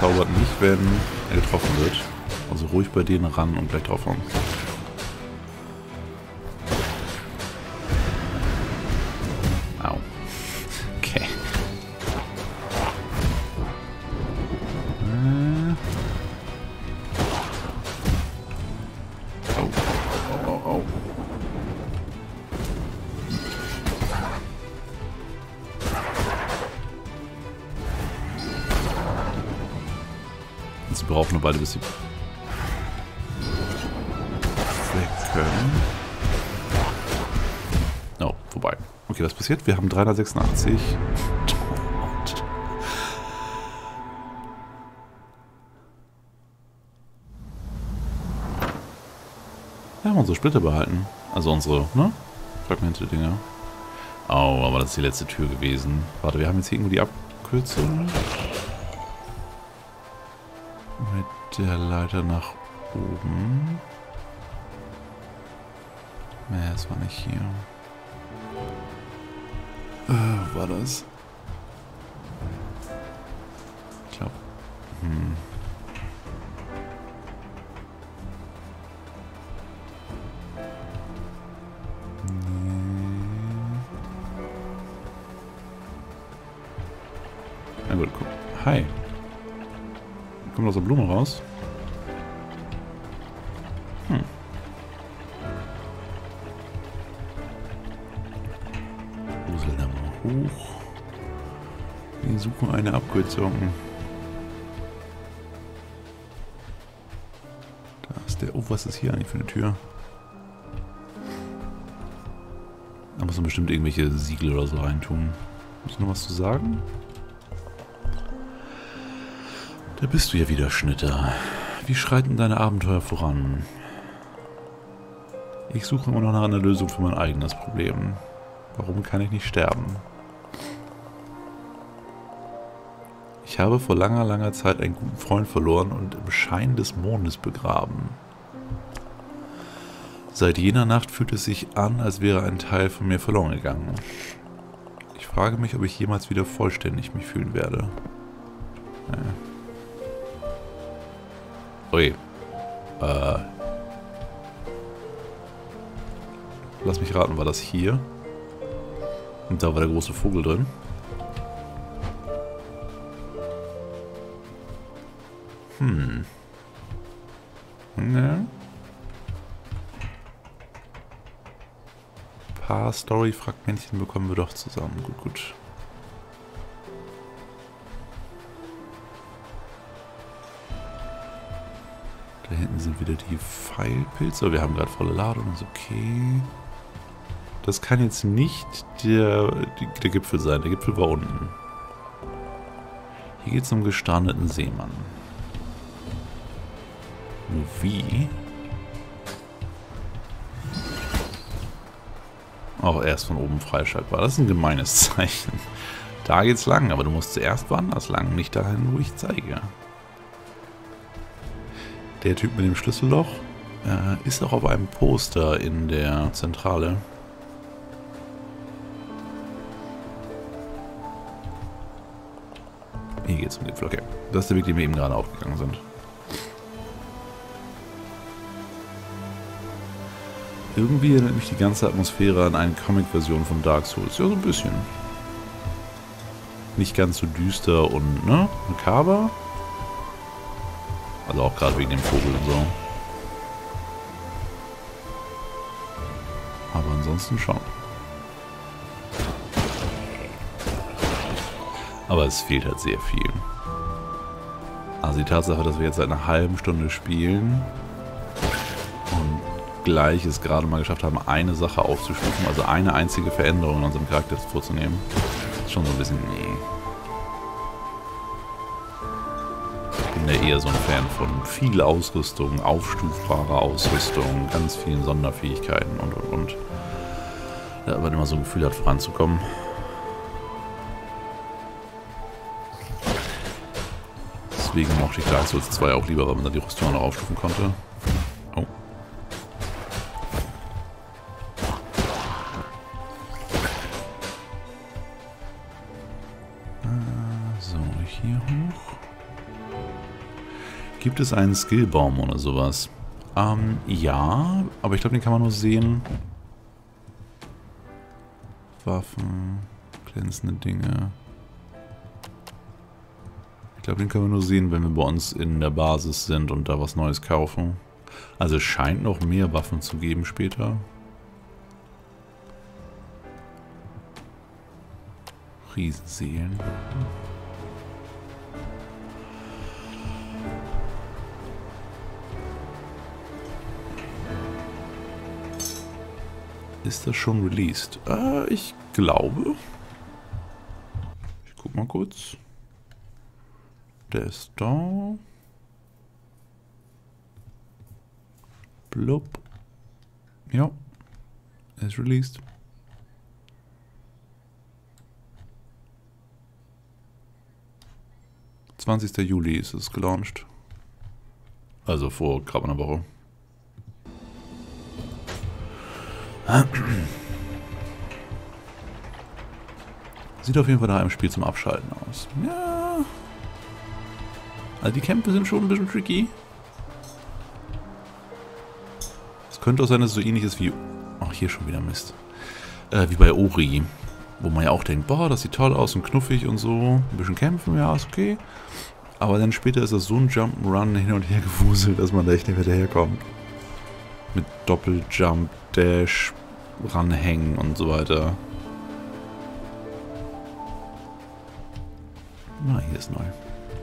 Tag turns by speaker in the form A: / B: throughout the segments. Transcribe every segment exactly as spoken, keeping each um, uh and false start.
A: zaubert nicht, wenn er getroffen wird. Also ruhig bei denen ran und gleich draufhauen. Au. Okay. Äh. Oh. Oh, oh, oh. Sie brauchen eine Weile, bis sie weg können. Oh, vorbei. Okay, was passiert? Wir haben dreihundertsechsundachtzig. Wir haben unsere Splitter behalten. Also unsere, ne? Fragmente-Dinger. Oh, aber das ist die letzte Tür gewesen. Warte, wir haben jetzt hier irgendwo die Abkürzung. Mit der Leiter nach oben. Nee, das war nicht hier. Äh, wo war das? Ich glaube. Hm. Nee. Na gut, guck. Hi. Kommt aus der Blume raus. Hm. Wusel da mal hoch. Wir suchen eine Abkürzung. Da ist der... Oh, was ist hier eigentlich für eine Tür? Da muss man bestimmt irgendwelche Siegel oder so reintun. Muss ich noch was zu sagen? Da bist du ja wieder, Schnitter. Wie schreiten deine Abenteuer voran? Ich suche immer noch nach einer Lösung für mein eigenes Problem. Warum kann ich nicht sterben? Ich habe vor langer, langer Zeit einen guten Freund verloren und im Schein des Mondes begraben. Seit jener Nacht fühlt es sich an, als wäre ein Teil von mir verloren gegangen. Ich frage mich, ob ich jemals wieder vollständig mich fühlen werde. Ja. Ui. Äh. Lass mich raten, war das hier? Und da war der große Vogel drin. Hm. Ne. Ein paar Story-Fragmentchen bekommen wir doch zusammen. Gut, gut. Da hinten sind wieder die Pfeilpilze. Wir haben gerade volle Ladung, ist okay. Das kann jetzt nicht der, der Gipfel sein. Der Gipfel war unten. Hier geht es um gestrandeten Seemann. Nur wie? Auch erst von oben freischaltbar. Das ist ein gemeines Zeichen. Da geht's lang, aber du musst zuerst woanders lang, nicht dahin, wo ich zeige. Der Typ mit dem Schlüsselloch äh, ist auch auf einem Poster in der Zentrale. Hier geht's um den Gipfel. Okay. Das ist der Weg, den wir eben gerade aufgegangen sind. Irgendwie erinnert mich die ganze Atmosphäre an eine Comic-Version von Dark Souls. Ja, so ein bisschen. Nicht ganz so düster und, ne, makaber. Also auch gerade wegen dem Vogel und so. Aber ansonsten schon. Aber es fehlt halt sehr viel. Also die Tatsache, dass wir jetzt seit einer halben Stunde spielen und gleich es gerade mal geschafft haben, eine Sache aufzustufen, also eine einzige Veränderung in unserem Charakter vorzunehmen, ist schon so ein bisschen, nee. Ich bin ja eher so ein Fan von viel Ausrüstung, aufstufbarer Ausrüstung, ganz vielen Sonderfähigkeiten und und und. Da man immer so ein Gefühl hat, voranzukommen. Deswegen mochte ich Dark Souls zwei auch lieber, weil man dann die Rüstung noch aufstufen konnte. Oh. So, hier hoch. Gibt es einen Skillbaum oder sowas? Ähm, ja, aber ich glaube, den kann man nur sehen. Waffen, glänzende Dinge. Ich glaube, den können wir nur sehen, wenn wir bei uns in der Basis sind und da was Neues kaufen. Also es scheint noch mehr Waffen zu geben später. Riesenseelen. Ist das schon released? Äh, ich glaube. Ich guck mal kurz. Der ist da. Blub. Ja. Er ist released. zwanzigster Juli ist es gelauncht. Also vor gerade einer Woche. Sieht auf jeden Fall da im Spiel zum Abschalten aus. Ja. Also die Kämpfe sind schon ein bisschen tricky. Es könnte auch sein, dass es so ähnlich ist wie... Ach, hier schon wieder Mist. Äh, wie bei Ori. Wo man ja auch denkt, boah, das sieht toll aus und knuffig und so. Ein bisschen kämpfen, ja, ist okay. Aber dann später ist das so ein Jump'n'Run hin und her gewuselt, dass man da echt nicht mehr daherkommt. Mit Doppeljump, Dash, ranhängen und so weiter. Na, hier ist neu.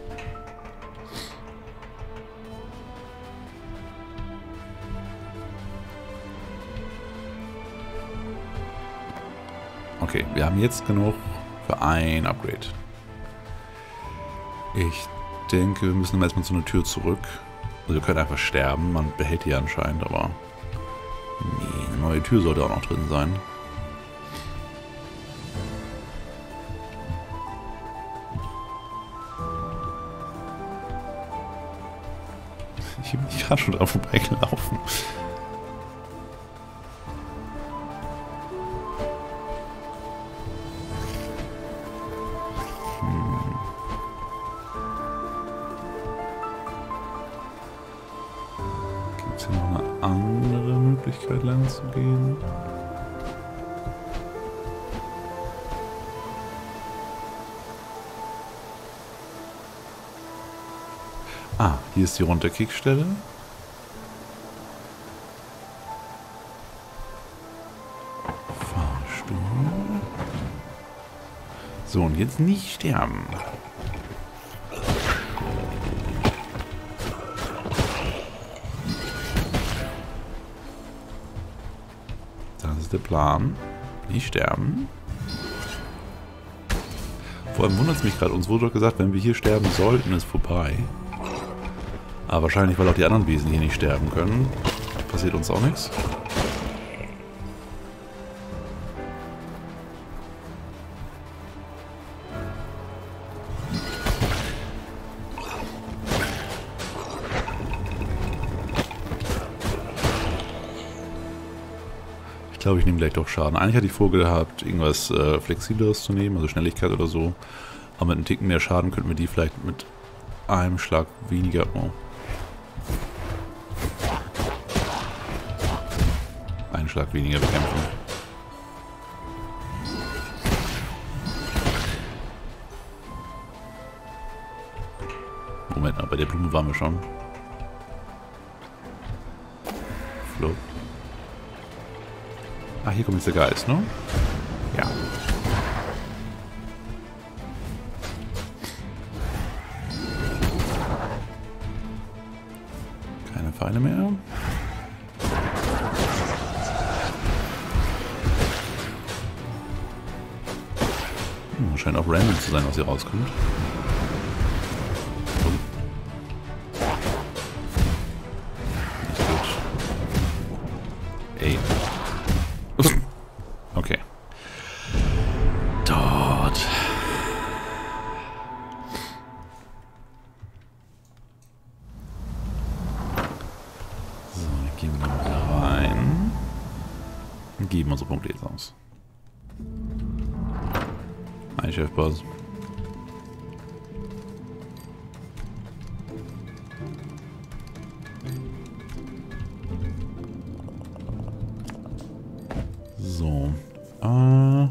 A: Okay, wir haben jetzt genug für ein Upgrade. Ich denke, wir müssen erstmal zu einer Tür zurück. Also wir können einfach sterben, man behält die anscheinend, aber... Nee, eine neue Tür sollte auch noch drin sein. Ich bin nicht gerade schon dran vorbeigelaufen. Hm. Gibt es hier noch eine andere Möglichkeit lang zu gehen? Ah, hier ist die Runterkickstelle. Fahrstuhl. So, und jetzt nicht sterben. Das ist der Plan. Nicht sterben. Vor allem wundert es mich gerade, uns wurde doch gesagt, wenn wir hier sterben sollten, ist vorbei. Aber wahrscheinlich, weil auch die anderen Wesen hier nicht sterben können, passiert uns auch nichts. Ich glaube, ich nehme gleich doch Schaden. Eigentlich hatte ich vorgehabt, irgendwas äh, Flexibleres zu nehmen, also Schnelligkeit oder so. Aber mit einem Ticken mehr Schaden könnten wir die vielleicht mit einem Schlag weniger... Oh. Einen Schlag weniger bekämpfen. Moment, aber bei der Blume waren wir schon. Flop. Ah, hier kommt jetzt der Geist, ne? Ja. Keine Pfeile mehr. Hm, scheint auch random zu sein, was hier rauskommt. Oh. Nicht gut. Ey. Okay. Dort. So, dann gehen wir mal wieder rein. Und geben unsere Punkte jetzt aus. Hi, Chefboss. So. Äh.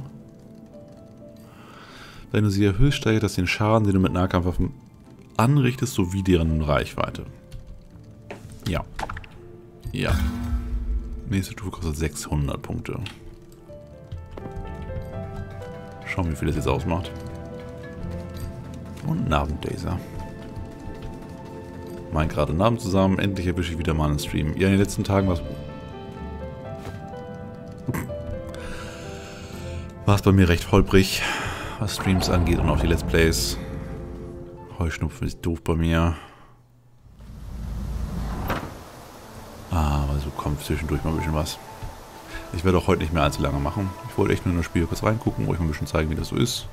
A: Wenn du sie erhöhst, steigert das den Schaden, den du mit Nahkampfwaffen anrichtest, sowie deren Reichweite. Ja. Ja. Nächste Stufe kostet sechshundert Punkte. Schauen wir, wie viel das jetzt ausmacht. Und Narbendaser. Mein gerade Namen zusammen. Endlich erwische ich wieder mal einen Stream. Ja, in den letzten Tagen war es... war es bei mir recht holprig, was Streams angeht und auch die Let's Plays. Heuschnupfen ist doof bei mir. Aber so kommt zwischendurch mal ein bisschen was. Ich werde auch heute nicht mehr allzu lange machen. Ich wollte echt nur in das Spiel kurz reingucken, euch mal ein bisschen zeigen, wie das so ist.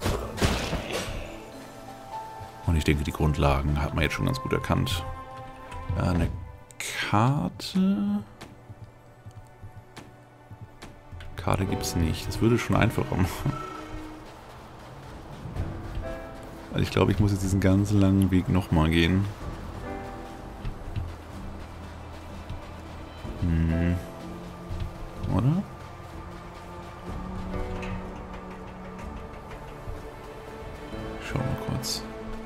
A: Und ich denke, die Grundlagen hat man jetzt schon ganz gut erkannt. Ja, eine Karte... Karte gibt es nicht. Das würde schon einfacher machen. Also ich glaube, ich muss jetzt diesen ganzen langen Weg nochmal gehen. Hm. Oder? Schauen wir kurz.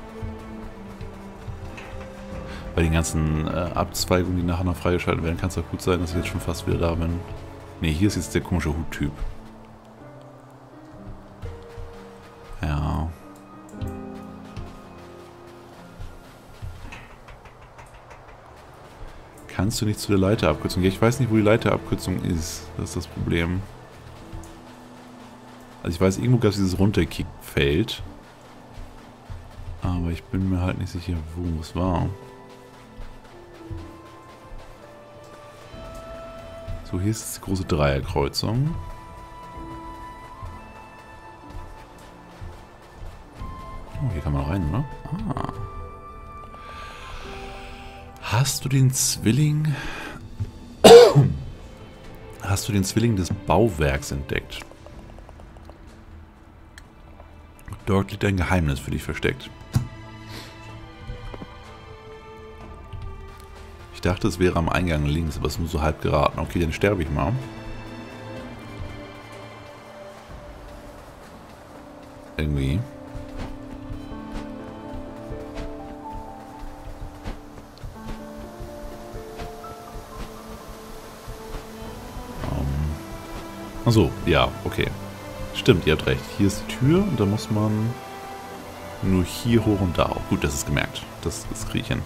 A: Bei den ganzen äh, Abzweigungen, die nachher noch freigeschaltet werden, kann es auch gut sein, dass ich jetzt schon fast wieder da bin. Ne, hier ist jetzt der komische Huttyp. Ja. Kannst du nicht zu der Leiterabkürzung? Ja, ich weiß nicht, wo die Leiterabkürzung ist. Das ist das Problem. Also ich weiß, irgendwo gab es dieses Runterkick-Feld. Aber ich bin mir halt nicht sicher, wo es war. So, hier ist die große Dreierkreuzung. Oh, hier kann man rein, oder? Ah. Hast du den Zwilling... Hast du den Zwilling des Bauwerks entdeckt? Dort liegt ein Geheimnis für dich versteckt. Ich dachte, es wäre am Eingang links, aber es ist nur so halb geraten. Okay, dann sterbe ich mal. Irgendwie. Achso, ja, okay. Stimmt, ihr habt recht. Hier ist die Tür und da muss man nur hier hoch und da auch. Gut, das ist gemerkt. Das, das kriege ich hin.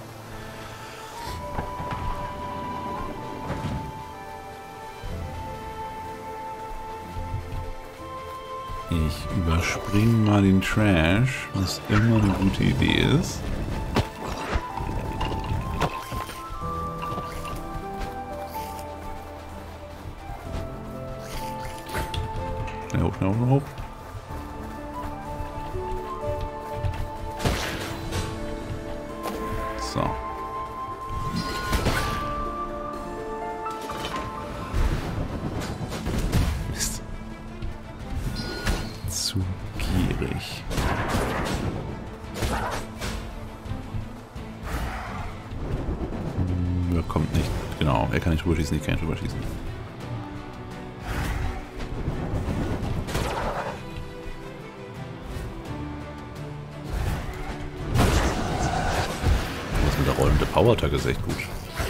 A: Ich überspringe mal den Trash, was immer eine gute Idee ist. Schnell hoch, schnell hoch, schnell hoch. So. Mist. Zu gierig. Hm, er kommt nicht. Genau, er kann nicht drüber schießen, ich kann nicht drüber schießen. Der rollende Power-Tag ist echt gut.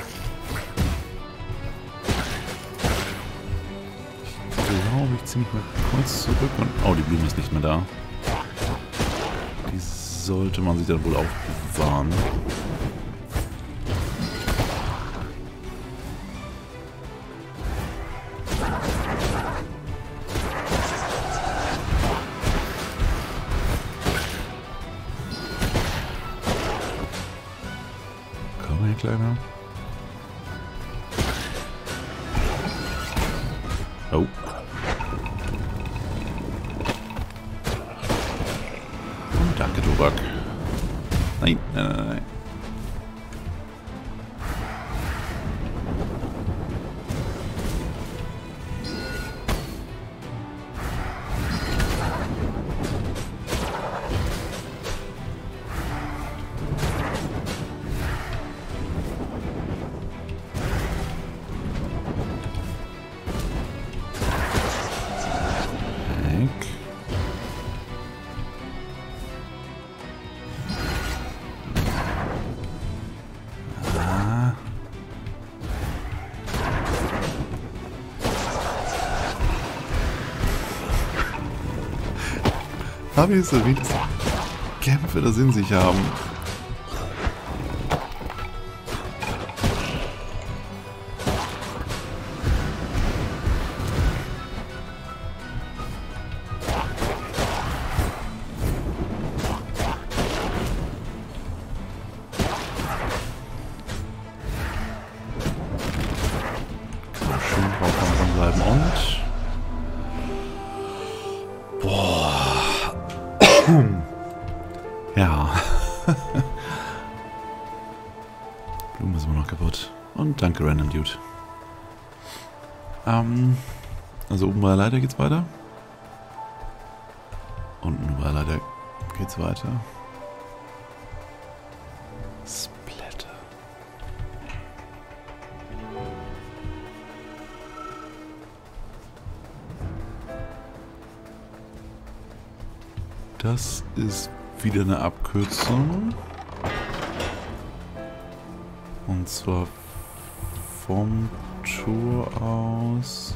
A: Ich glaube, ich ziehe mich mal kurz zurück und... Oh, die Blume ist nicht mehr da. Die sollte man sich dann wohl aufbewahren. Kleiner. Oh. Oh, danke, Tobak. Nein, nein, nein, nein. Habe ich so, wie das Kämpfe das in sich haben. Ja. Blume ist immer noch kaputt. Und danke, Random Dude. Ähm, also oben bei der Leiter geht's weiter. Unten bei der Leiter geht's weiter. Splatter. Das ist wieder eine Abkürzung. Und zwar vom Tor aus.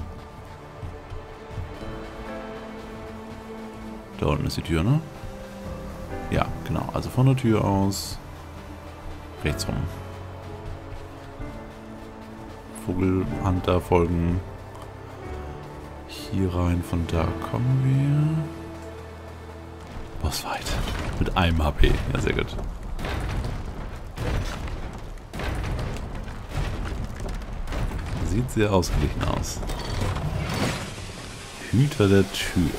A: Da unten ist die Tür, ne? Ja, genau. Also von der Tür aus rechts rum. Vogelhunter folgen. Hier rein, von da kommen wir. Bossfight. Mit einem H P. Ja, sehr gut. Sieht sehr ausgeglichen aus. Hüter der Tür.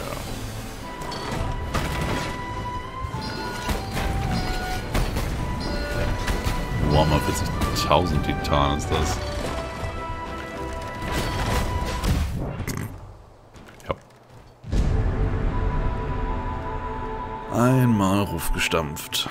A: Wow, mal vierzigtausend Titan ist das. Einmal Ruf gestampft.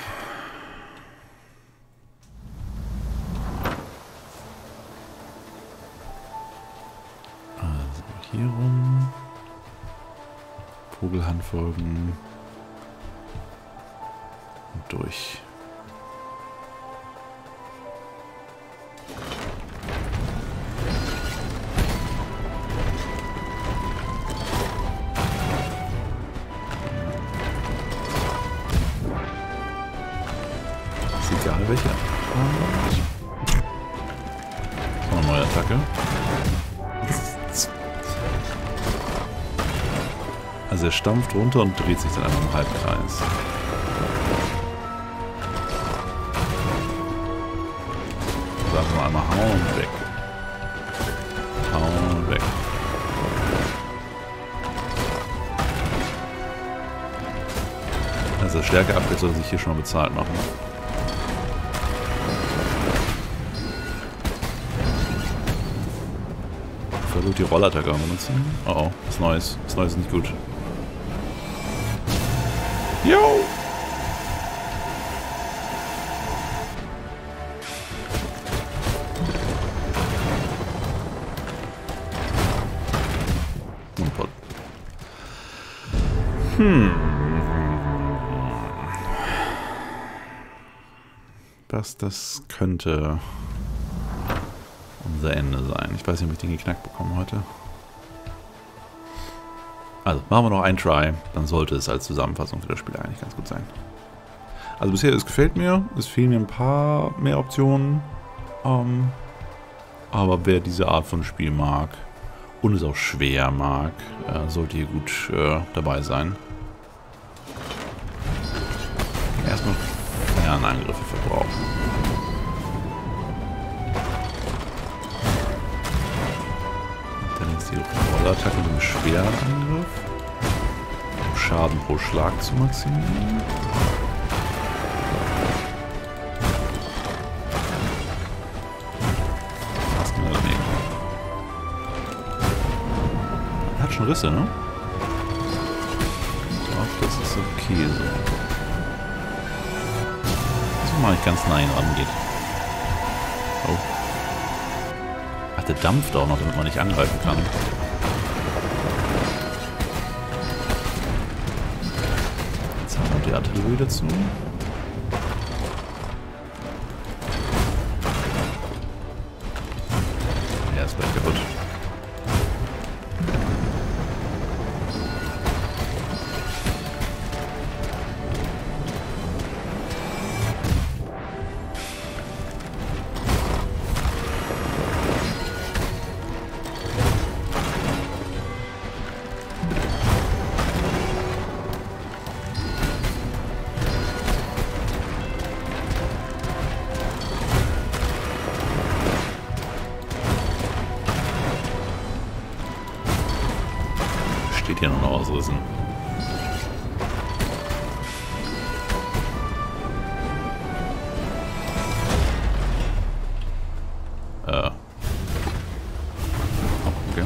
A: Also hier rum. Vogelhand folgen. Und durch. Egal welche. So, eine neue Attacke. Also er stampft runter und dreht sich dann einfach im Halbkreis. Sagen wir einmal hauen weg. Hauen weg. Also Stärke abgeht, soll sich hier schon mal bezahlt machen. Die Rollattacke benutzen. Oh oh, was Neues. Was Neues ist nicht gut. Jo! Hm. Was das könnte unser Ende sein. Ich weiß nicht, ob ich den geknackt bekomme heute. Also, machen wir noch einen Try. Dann sollte es als Zusammenfassung für das Spiel eigentlich ganz gut sein. Also bisher, es gefällt mir. Es fehlen mir ein paar mehr Optionen. Ähm, aber wer diese Art von Spiel mag und es auch schwer mag, äh, sollte hier gut äh, dabei sein. Erstmal Fernangriffe verbrauchen. Die Rollattacke mit dem schweren Angriff, um Schaden pro Schlag zu maximieren. Was kann er daneben? Hat schon Risse, ne? Ich glaube, das ist okay so. So mal nicht ganz nah hin rangeht. Oh. Ach, der dampft auch noch, damit man nicht angreifen kann. Jetzt haben wir die Artillerie dazu. Er ist gleich kaputt. steht hier noch ausrissen. Äh. Okay.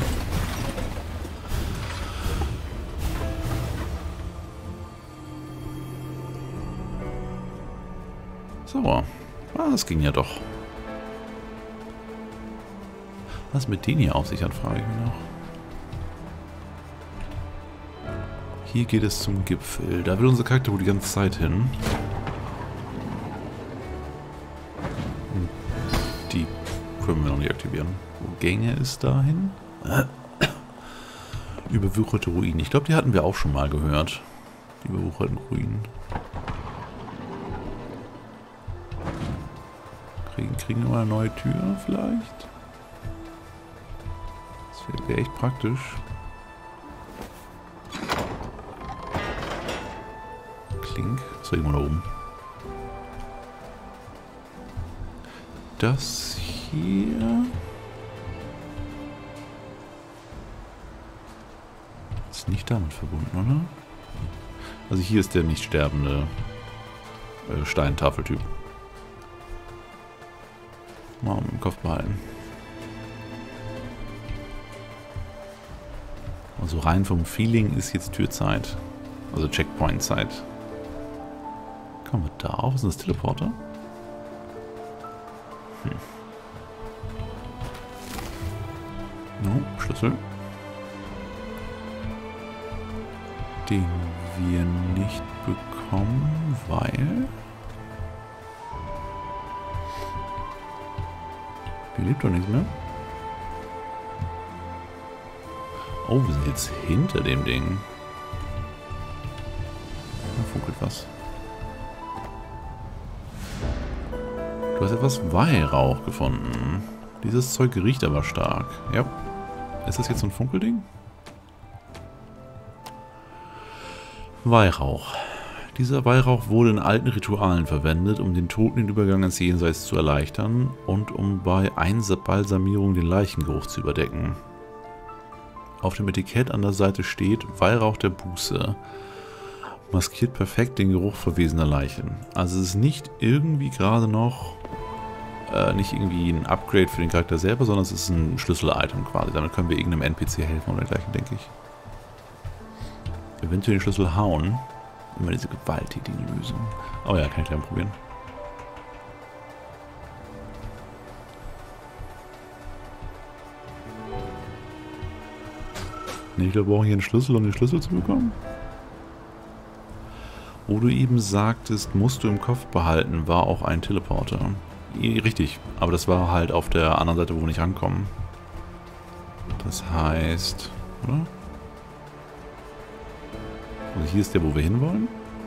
A: So. Ah, das ging ja doch. Was mit denen hier auf sich hat, frage ich mich noch. Hier geht es zum Gipfel. Da will unser Charakter wohl die ganze Zeit hin. Die können wir noch nicht aktivieren. Wo Gänge ist dahin? Überwucherte Ruinen. Ich glaube, die hatten wir auch schon mal gehört. Die überwucherten Ruinen. Kriegen, kriegen wir mal eine neue Tür vielleicht? Das wäre echt praktisch. Klink. Was war irgendwo da oben? Das hier ist nicht damit verbunden, oder? Also hier ist der nicht sterbende äh, Steintafeltyp. Mal im Kopf behalten. Also rein vom Feeling ist jetzt Türzeit. Also Checkpoint-Zeit. Kommen wir da auf? Ist das Teleporter? Hm. No, Schlüssel. Den wir nicht bekommen, weil... Hier lebt doch nichts mehr. Oh, wir sind jetzt hinter dem Ding. Da funkelt was. Du hast etwas Weihrauch gefunden. Dieses Zeug riecht aber stark. Ja. Ist das jetzt so ein Funkelding? Weihrauch. Dieser Weihrauch wurde in alten Ritualen verwendet, um den Toten den Übergang ins Jenseits zu erleichtern und um bei Einbalsamierung den Leichengeruch zu überdecken. Auf dem Etikett an der Seite steht Weihrauch der Buße. Maskiert perfekt den Geruch verwesener Leichen. Also es ist nicht irgendwie gerade noch, äh, nicht irgendwie ein Upgrade für den Charakter selber, sondern es ist ein Schlüssel-Item quasi. Damit können wir irgendeinem N P C helfen oder dergleichen, denke ich. Eventuell den Schlüssel hauen. Immer diese gewalttätige Lösung. Oh ja, kann ich gleich mal probieren. Nee, ich glaube, wir brauchen hier einen Schlüssel, um den Schlüssel zu bekommen. Wo du eben sagtest, musst du im Kopf behalten, war auch ein Teleporter. Richtig, aber das war halt auf der anderen Seite, wo wir nicht rankommen. Das heißt, oder? Also hier ist der, wo wir hinwollen.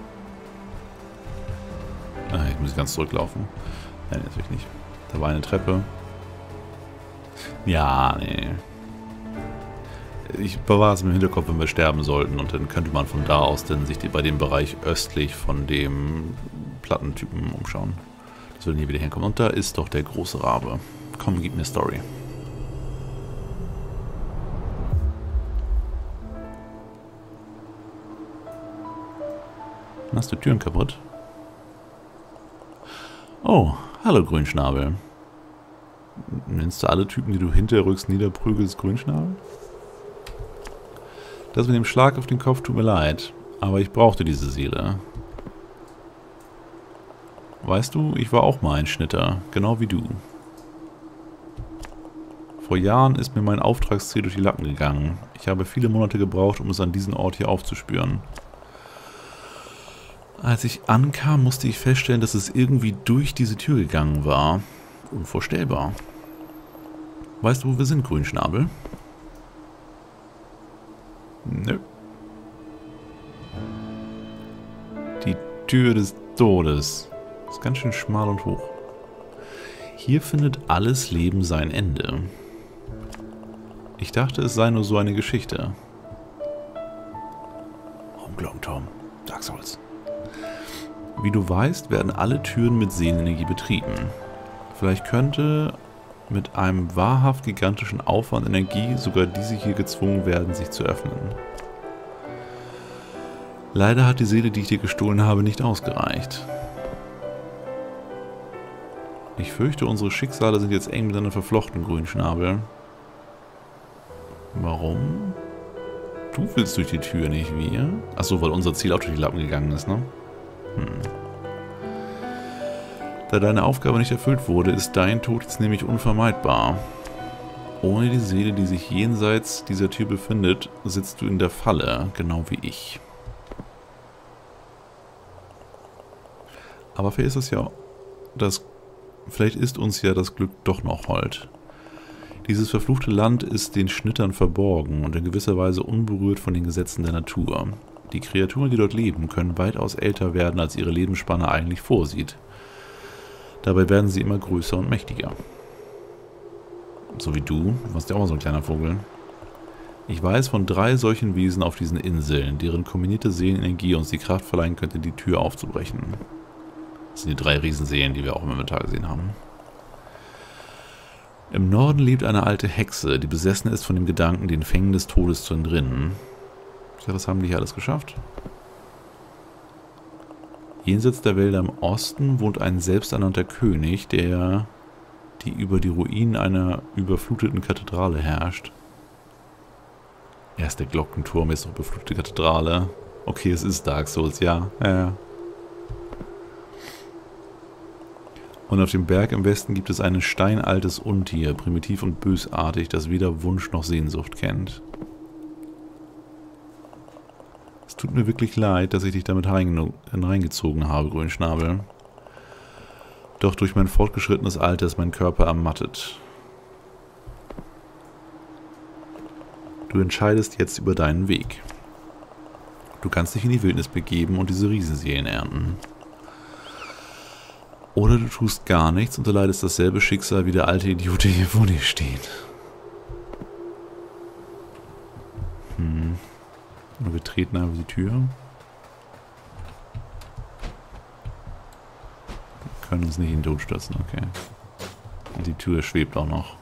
A: Ah, ich muss ganz zurücklaufen. Nein, natürlich nicht. Da war eine Treppe. Ja, nee. Ich bewahre es im Hinterkopf, wenn wir sterben sollten. Und dann könnte man von da aus dann sich die, bei dem Bereich östlich von dem Plattentypen umschauen. Das würde nie wieder hinkommen. Und da ist doch der große Rabe. Komm, gib mir Story. Hast du Türen kaputt? Oh, hallo Grünschnabel. Nennst du alle Typen, die du hinterrücks niederprügelst, Grünschnabel? Das mit dem Schlag auf den Kopf tut mir leid, aber ich brauchte diese Seele. Weißt du, ich war auch mal ein Schnitter, genau wie du. Vor Jahren ist mir mein Auftragsziel durch die Lappen gegangen. Ich habe viele Monate gebraucht, um es an diesen Ort hier aufzuspüren. Als ich ankam, musste ich feststellen, dass es irgendwie durch diese Tür gegangen war. Unvorstellbar. Weißt du, wo wir sind, Grünschnabel? Nö. Die Tür des Todes. Ist ganz schön schmal und hoch. Hier findet alles Leben sein Ende. Ich dachte, es sei nur so eine Geschichte. Umglauben, Tom. Dark Souls. Wie du weißt, werden alle Türen mit Seelenenergie betrieben. Vielleicht könnte mit einem wahrhaft gigantischen Aufwand Energie sogar diese hier gezwungen werden, sich zu öffnen. Leider hat die Seele, die ich dir gestohlen habe, nicht ausgereicht. Ich fürchte, unsere Schicksale sind jetzt eng miteinander verflochten, Grünschnabel. Warum? Du willst durch die Tür, nicht wir? Achso, weil unser Ziel auch durch die Lappen gegangen ist, ne? Hm. Da deine Aufgabe nicht erfüllt wurde, ist dein Tod jetzt nämlich unvermeidbar. Ohne die Seele, die sich jenseits dieser Tür befindet, sitzt du in der Falle, genau wie ich. Aber vielleicht ist es ja das, vielleicht ist uns ja das Glück doch noch hold. Dieses verfluchte Land ist den Schnittern verborgen und in gewisser Weise unberührt von den Gesetzen der Natur. Die Kreaturen, die dort leben, können weitaus älter werden, als ihre Lebensspanne eigentlich vorsieht. Dabei werden sie immer größer und mächtiger. So wie du, du warst ja auch mal so ein kleiner Vogel. Ich weiß von drei solchen Wesen auf diesen Inseln, deren kombinierte Seelenenergie uns die Kraft verleihen könnte, die Tür aufzubrechen. Das sind die drei Riesenseelen, die wir auch im Inventar gesehen haben. Im Norden lebt eine alte Hexe, die besessen ist von dem Gedanken, den Fängen des Todes zu entrinnen. Ja, das haben die hier alles geschafft. Jenseits der Wälder im Osten wohnt ein selbsternannter König, der die über die Ruinen einer überfluteten Kathedrale herrscht. Erst der Glockenturm ist doch überflutete Kathedrale. Okay, es ist Dark Souls, ja. ja, ja. Und auf dem Berg im Westen gibt es ein steinaltes Untier, primitiv und bösartig, das weder Wunsch noch Sehnsucht kennt. Es tut mir wirklich leid, dass ich dich damit reingezogen habe, Grünschnabel. Doch durch mein fortgeschrittenes Alter ist mein Körper ermattet. Du entscheidest jetzt über deinen Weg. Du kannst dich in die Wildnis begeben und diese Riesenseelen ernten. Oder du tust gar nichts und erleidest dasselbe Schicksal wie der alte Idiot, der hier vor dir steht. Hm. Und wir treten einfach die Tür. Wir können uns nicht in den Tod stürzen, okay. Und die Tür schwebt auch noch.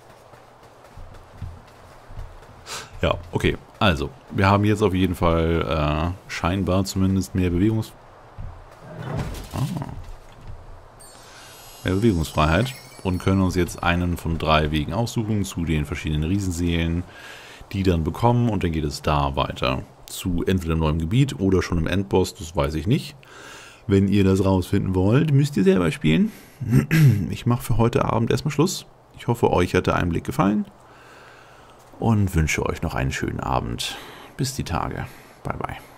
A: Ja, okay. Also, wir haben jetzt auf jeden Fall äh, scheinbar zumindest mehr Bewegungs... Ah. Mehr Bewegungsfreiheit. Und können uns jetzt einen von drei Wegen aussuchen zu den verschiedenen Riesenseelen, die dann bekommen, und dann geht es da weiter. Zu entweder einem neuen Gebiet oder schon im Endboss, das weiß ich nicht. Wenn ihr das rausfinden wollt, müsst ihr selber spielen. Ich mache für heute Abend erstmal Schluss. Ich hoffe, euch hat der Einblick gefallen. Und wünsche euch noch einen schönen Abend. Bis die Tage. Bye, bye.